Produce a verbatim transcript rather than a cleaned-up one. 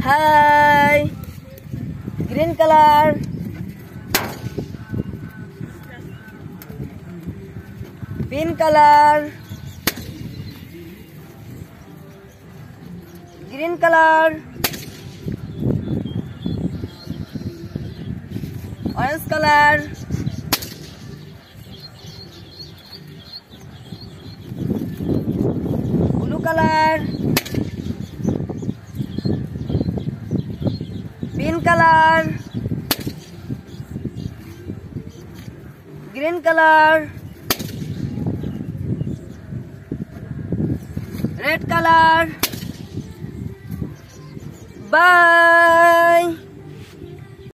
Hi. Green color. Pink color. Green color. Orange color. Blue color. Pink color. Green color. Red color. Bye.